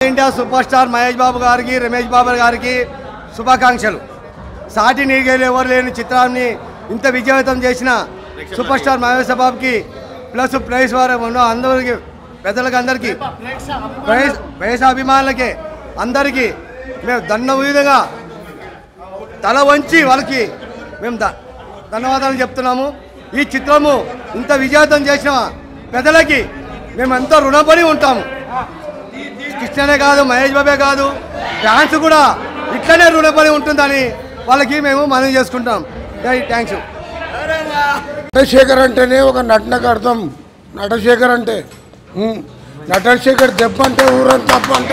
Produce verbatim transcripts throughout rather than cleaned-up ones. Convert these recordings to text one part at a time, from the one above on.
India superstar Mahesh Babu గారికి రమేష్ బాబు గారికి శుభాకాంక్షలు. సాటి నీగేలు ఎవరు లేని చిత్రాన్ని ఇంత విజయవంతం చేసిన సూపర్ స్టార్ మహేష్ బాబుకి ప్లస్ ప్రైజ్ వారు అందరికి పెద్దలకి అందరికీ ప్రైజ్ ప్రైజ్ అభిమానులకి అందరికీ మేము ధన్య విధంగా తల వంచి వాళ్ళకి మేము ధన్యవాదాలు చెప్తున్నాము. ఈ చిత్రము ఇంత విజయవంతం చేసిన పెద్దలకి మేము ఎంతో రుణపడి ఉంటాము. కృష్ణనే కాదు, మహేష్ బాబే కాదు, డ్యాన్స్ కూడా ఇట్లనే రుణపడి ఉంటుందని వాళ్ళకి మేము మనవి చేసుకుంటాం. థ్యాంక్స్. నటశేఖర్ అంటేనే ఒక నటనకు అర్థం. నటశేఖర్ అంటే నటశేఖర్ దెబ్బ అంటే ఊరంతా తప్ప అంటే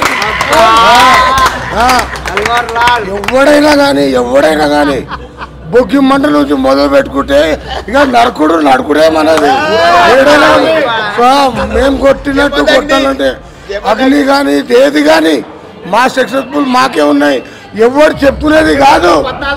ఎవడైనా కానీ ఎవడైనా కానీ బొగ్గి మంట నుంచి మొదలు పెట్టుకుంటే ఇక నరకుడు నరకుడే మనది. ఏడైనా మేము కొట్టినట్టు కొట్టాలంటే అగ్ని కానీ ఏది కానీ మా సక్సెస్ఫుల్ మాకే ఉన్నాయి. ఎవడు చెప్పుకునేది కాదు.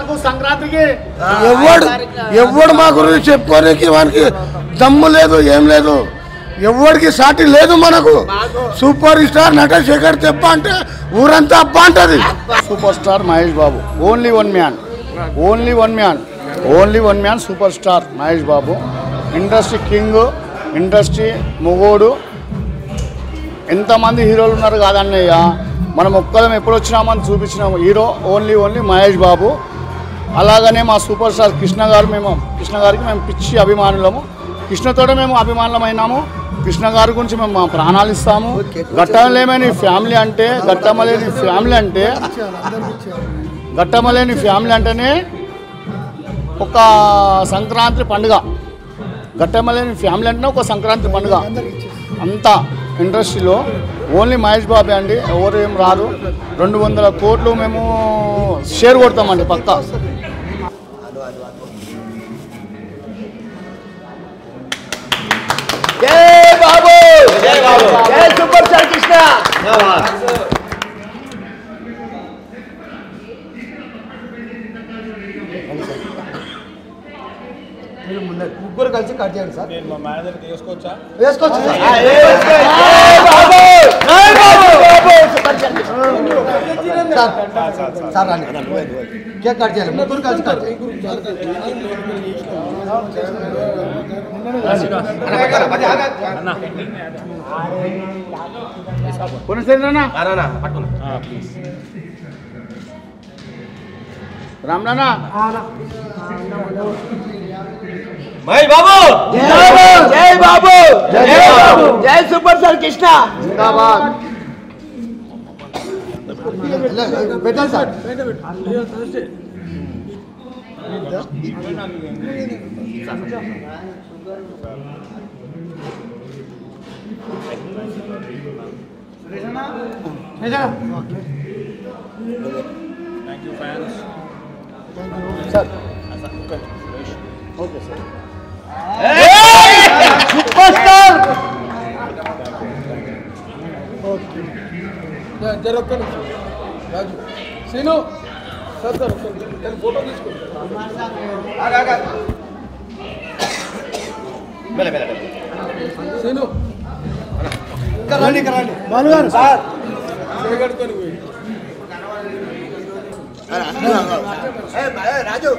ఎవడు ఎవడు మా గురించి చెప్పుకోనికి వానికి దమ్ము లేదు, ఏం లేదు. ఎవరికి సాటి లేదు మనకు. సూపర్ స్టార్ నటశేఖర్ తెప్ప అంటే ఊరంతా అబ్బ అంటది. Superstar Mahesh Babu, only one man, only one man, only one man superstar Mahesh Babu. Industry king, industry మొగోడు. ఎంతమంది హీరోలు ఉన్నారు కాదన్నయ్య, మనం ఒక్కరం ఎప్పుడు వచ్చినామని చూపించినాము. Hero only only Mahesh Babu. అలాగనే మా సూపర్ స్టార్ కృష్ణ గారు, మేము కృష్ణ గారికి మేము పిచ్చి అభిమానులము. కృష్ణతోనే మేము అభిమానులమైనాము. కృష్ణ గారి గురించి మేము మా ప్రాణాలు ఇస్తాము. గట్టమలేని ఫ్యామిలీ అంటే గట్టమలేని ఫ్యామిలీ అంటే గట్టమలేని ఫ్యామిలీ అంటేనే ఒక సంక్రాంతి పండుగ. గట్టమలేని ఫ్యామిలీ అంటేనే ఒక సంక్రాంతి పండుగ. అంతా ఇండస్ట్రీలో ఓన్లీ మహేష్ బాబే అండి, ఎవరు ఏం రారు. రెండు వందల కోట్లు మేము షేర్ కొడతామండి పక్కా. జై బాబు, జై బాబు, జై సూపర్ స్టార్ కృష్ణ. మీరు ముందు ముగ్గురు కలిసి కట్ చేయండి సార్. నేను మా మేనేజర్కి వేసుకోవచ్చా? వేసుకోవచ్చు సార్. సార్ రండి, కేక్ కట్ చేయాలి. ముగ్గురు కలిసి కట్ చేయాలి. రామ్ నానా మహేష్ బాబు, జై బాబు, జై బాబు, జై సూపర్ స్టార్ కృష్ణ. పెట్టండి sir. Thank you fans. Sir okay sir. Superstar జరొక్క నిమిషం Raju Seenu sir sir photo తీసుకోండి. సీను ఇంకా రండి, ఇంకా రండి భానుగారు సార్. రాజు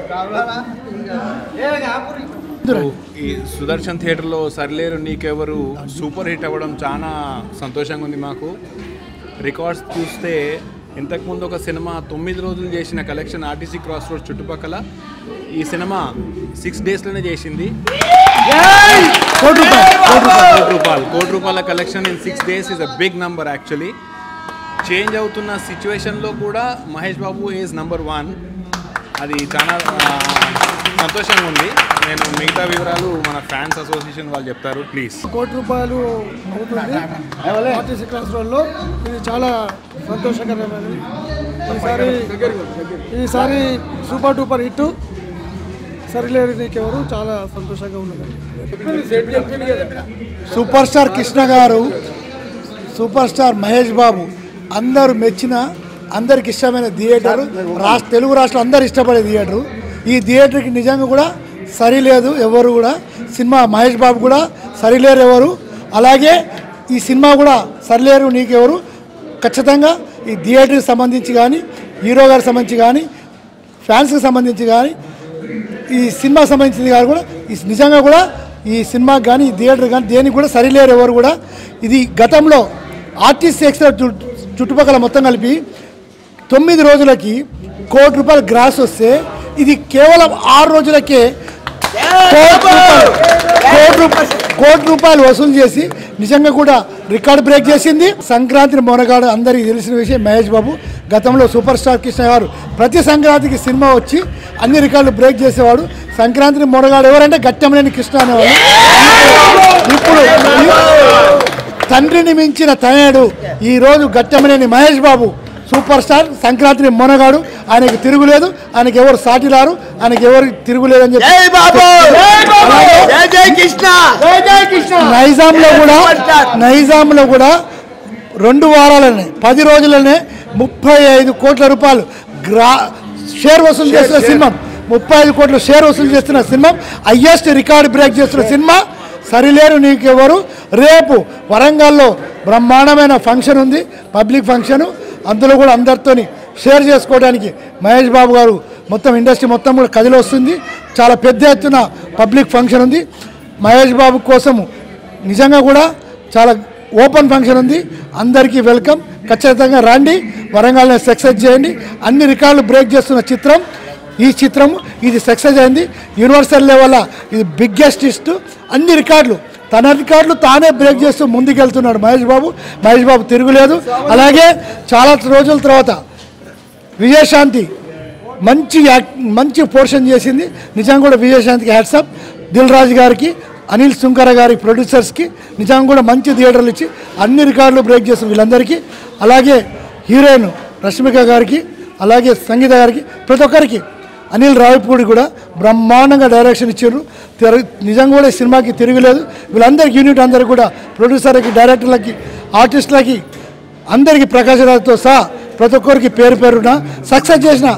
ఈ సుదర్శన్ థియేటర్లో సరిలేరు నీకెవరు సూపర్ హిట్ అవ్వడం చాలా సంతోషంగా ఉంది మాకు. రికార్డ్స్ చూస్తే ఇంతకుముందు ఒక సినిమా తొమ్మిది రోజులు చేసిన కలెక్షన్ ఆర్టీసీ క్రాస్ రోడ్ చుట్టుపక్కల ఈ సినిమా సిక్స్ డేస్లోనే చేసింది. కోటి రూపాయలు కోటి రూపాయల collection in six days is a big number. Actually change అవుతున్న సిచ్యువేషన్లో కూడా Mahesh Babu is number one. అది చాలా సంతోషంగా ఉంది. నేను మిగతా వివరాలు మన ఫ్యాన్స్ అసోసియేషన్ వాళ్ళు చెప్తారు. ప్లీజ్. కోటి రూపాయలు అవుతుంది ఆర్టీసీ క్రాస్ రోడ్లో. ఇది చాలా సంతోషకరమైనది. ఈసారి ఈసారి సూపర్ డూపర్ హిట్. సరిలేరు నీకెవరు చాలా సంతోషంగా ఉన్నది. సూపర్ స్టార్ కృష్ణ గారు, సూపర్ స్టార్ మహేష్ బాబు అందరూ మెచ్చిన, అందరికి ఇష్టమైన థియేటర్. రాష్ట్ర తెలుగు రాష్ట్రాలు అందరు ఇష్టపడే థియేటరు. ఈ థియేటర్కి నిజంగా కూడా సరిలేదు ఎవరు కూడా. సినిమా మహేష్ బాబు కూడా సరిలేరు ఎవరు. అలాగే ఈ సినిమా కూడా సరిలేరు నీకెవరు ఖచ్చితంగా ఈ థియేటర్కి సంబంధించి కానీ హీరో గారికి సంబంధించి కానీ ఫ్యాన్స్కి సంబంధించి కానీ ఈ సినిమాకి సంబంధించింది కానీ కూడా ఈ నిజంగా కూడా ఈ సినిమాకి కానీ ఈ థియేటర్ కానీ దేనికి కూడా సరిలేరు ఎవరు కూడా. ఇది గతంలో ఆర్టిస్ట్ ఎక్స్ట్రా చుట్టుపక్కల మొత్తం కలిపి తొమ్మిది రోజులకి కోటి రూపాయలు గ్రాస్ వస్తే ఇది కేవలం ఆరు రోజులకే కోటి రూపాయలు కోటి రూపాయలు కోటి రూపాయలు వసూలు చేసి నిజంగా కూడా రికార్డు బ్రేక్ చేసింది. సంక్రాంతి మొనగాడు అందరికీ తెలిసిన విషయం మహేష్ బాబు. గతంలో సూపర్ స్టార్ కృష్ణ గారు ప్రతి సంక్రాంతికి సినిమా వచ్చి అన్ని రికార్డులు బ్రేక్ చేసేవాడు. సంక్రాంతిని మొనగాడు ఎవరంటే గట్టెమనేని కృష్ణ అనేవాడు. ఇప్పుడు తండ్రిని మించిన తనయుడు ఈరోజు గట్టెమనేని మహేష్ బాబు సూపర్ స్టార్, సంక్రాంతిని మొనగాడు. ఆయనకి తిరుగులేదు, ఆయనకి ఎవరు సాటి రారు, ఆయనకి ఎవరు తిరుగులేదు అని చెప్పి నైజాంలో కూడా నైజాంలో కూడా రెండు వారాలనే పది రోజులనే ముప్పై ఐదు కోట్ల రూపాయలు గ్రా షేర్ వసూలు చేస్తున్న సినిమా ముప్పై ఐదు కోట్ల షేర్ వసూలు చేస్తున్న సినిమా హయ్యెస్ట్ రికార్డు బ్రేక్ చేస్తున్న సినిమా సరిలేరు నీకెవరు. రేపు వరంగల్లో బ్రహ్మాండమైన ఫంక్షన్ ఉంది, పబ్లిక్ ఫంక్షను. అందులో కూడా అందరితోని షేర్ చేసుకోవడానికి మహేష్ బాబు గారు మొత్తం ఇండస్ట్రీ మొత్తం కూడా కదిలి వస్తుంది. చాలా పెద్ద ఎత్తున పబ్లిక్ ఫంక్షన్ ఉంది మహేష్ బాబు కోసము. నిజంగా కూడా చాలా ఓపెన్ ఫంక్షన్ ఉంది. అందరికీ వెల్కమ్. ఖచ్చితంగా రండి, వరంగల్ని సక్సెస్ చేయండి. అన్ని రికార్డులు బ్రేక్ చేస్తున్న చిత్రం ఈ చిత్రం. ఇది సక్సెస్ అయింది యూనివర్సల్ లెవెల్లో. ఇది బిగ్గెస్ట్ హిస్ట్. అన్ని రికార్డులు తన రికార్డులు తానే బ్రేక్ చేస్తూ ముందుకెళ్తున్నాడు మహేష్ బాబు. మహేష్ బాబు తిరుగులేదు. అలాగే చాలా రోజుల తర్వాత విజయశాంతి మంచి యాక్ట్ మంచి పోర్షన్ చేసింది. నిజంగా కూడా విజయశాంతికి హ్యాట్సాప్. దిల్ రాజు గారికి, అనిల్ సుంకర గారి ప్రొడ్యూసర్స్కి నిజంగా కూడా మంచి థియేటర్లు ఇచ్చి అన్ని రికార్డులు బ్రేక్ చేస్తున్న వీళ్ళందరికీ, అలాగే హీరోయిన్ రష్మిక గారికి, అలాగే సంగీత గారికి, ప్రతి ఒక్కరికి, అనిల్ రావిపూడి కూడా బ్రహ్మాండంగా డైరెక్షన్ ఇచ్చారు. నిజంగా కూడా ఈ సినిమాకి తిరగలేదు. వీళ్ళందరికీ యూనిట్ అందరికీ కూడా ప్రొడ్యూసర్లకి, డైరెక్టర్లకి, ఆర్టిస్టులకి అందరికీ ప్రకాష్ రాజ్తో సహా ప్రతి ఒక్కరికి పేరు పేరున సక్సెస్ చేసిన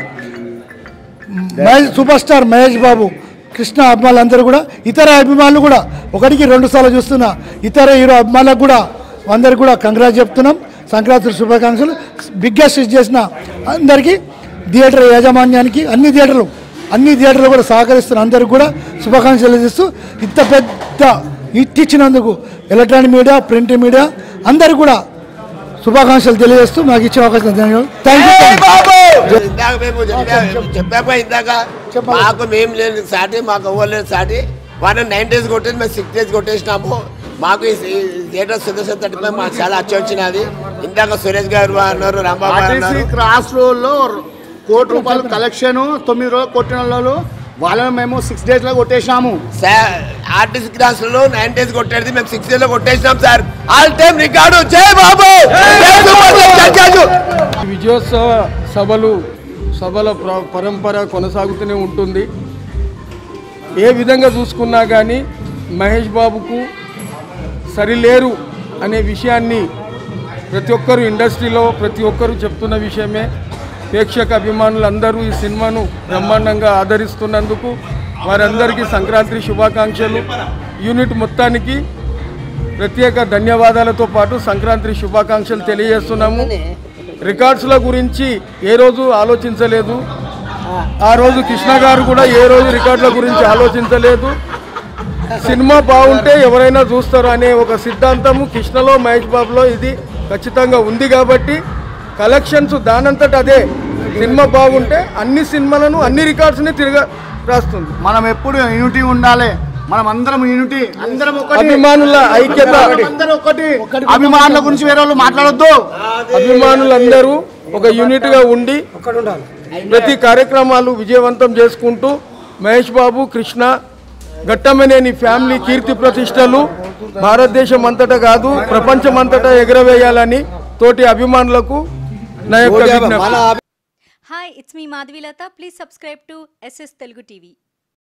మహేష్ సూపర్ స్టార్ మహేష్ బాబు కృష్ణ అభిమానులందరూ కూడా, ఇతర అభిమానులు కూడా ఒకటికి రెండు సార్లు చూస్తున్న ఇతర హీరో అభిమానులకు కూడా అందరికీ కూడా కంగ్రాట్స్ చెప్తున్నాం. సంక్రాంతి శుభాకాంక్షలు. బిగ్గెస్ట్ హిట్ చేసిన అందరికీ, థియేటర్ యాజమాన్యానికి, అన్ని థియేటర్లు అన్ని థియేటర్లు కూడా సహకరిస్తున్న అందరికీ కూడా శుభాకాంక్షలు చేస్తూ ఇంత పెద్ద హిట్ ఇచ్చినందుకు ఎలక్ట్రానిక్ మీడియా, ప్రింట్ మీడియా అందరికీ కూడా శుభాకాంక్షలు తెలియజేస్తూ నాకు ఇచ్చే అవకాశం ధన్యవాదాలు. ఇందాక మేము చెప్పాక ఇందాక మాకు మేము లేని సాటి, మాకు ఎవరు లేని సాటి. వాళ్ళని నైన్ డేస్ కొట్టేసి మేము సిక్స్ డేస్ కొట్టేసినాము. మాకు ఈ థియేటర్ సుదర్శన్ తట్టిపై మాకు చాలా అచ్చ వచ్చినది. ఇందాక సురేష్ గారు అన్నారు, రాంబాబు అన్నారు. క్రాస్ రోడ్లో కోటి రూపాయలు కలెక్షన్ తొమ్మిది రోజులు కొట్టిన వాళ్ళు వాళ్ళని మేము సిక్స్ డేస్ లో కొట్టేసినాము. ఆర్టీసీ క్రాస్ లో నైన్ డేస్ కొట్టేది మేము సిక్స్ డేస్ లో కొట్టేసినాం సార్. All time record. జై బాబు. విజయోత్సవ సభలు సభల పరంపర కొనసాగుతూనే ఉంటుంది. ఏ విధంగా చూసుకున్నా కానీ మహేష్ బాబుకు సరిలేరు అనే విషయాన్ని ప్రతి ఒక్కరు ఇండస్ట్రీలో ప్రతి ఒక్కరు చెప్తున్న విషయమే. ప్రేక్షక అభిమానులు అందరూ ఈ సినిమాను బ్రహ్మాండంగా ఆదరిస్తున్నందుకు వారందరికీ సంక్రాంతి శుభాకాంక్షలు. యూనిట్ మొత్తానికి ప్రత్యేక ధన్యవాదాలతో పాటు సంక్రాంతి శుభాకాంక్షలు తెలియజేస్తున్నాము. రికార్డ్స్ల గురించి ఏ రోజు ఆలోచించలేదు. ఆ రోజు కృష్ణ గారు కూడా ఏ రోజు రికార్డుల గురించి ఆలోచించలేదు. సినిమా బాగుంటే ఎవరైనా చూస్తారు అనే ఒక సిద్ధాంతము కృష్ణలో, మహేష్ బాబులో ఇది ఖచ్చితంగా ఉంది. కాబట్టి కలెక్షన్స్ దానంతట అదే. సినిమా బాగుంటే అన్ని సినిమాలను, అన్ని రికార్డ్స్ని తిరగ రాస్తుంది. మనం ఎప్పుడు యూనిటీ ఉండాలి. మనం అందరం యూనిటీ, అందరం ఒకటి. అభిమానుల ఐక్యత, అందరూ ఒకటి. అభిమానుల గురించి వేరే వాళ్ళు మాట్లాడొద్దు. అభిమానులందరూ ఒక యూనిట్ గా ఉండి ప్రతి కార్యక్రమాలు విజయవంతం చేసుకుంటూ మహేష్ బాబు, కృష్ణ, గట్టమనేని ఫ్యామిలీ కీర్తి ప్రతిష్టలు భారతదేశం అంతటా కాదు ప్రపంచం అంతటా ఎగరవేయాలని తోటి అభిమానులకు నా యొక్క విజ్ఞప్తి. Hi, it's me Madhvi Lata. Please subscribe to S S Telugu T V.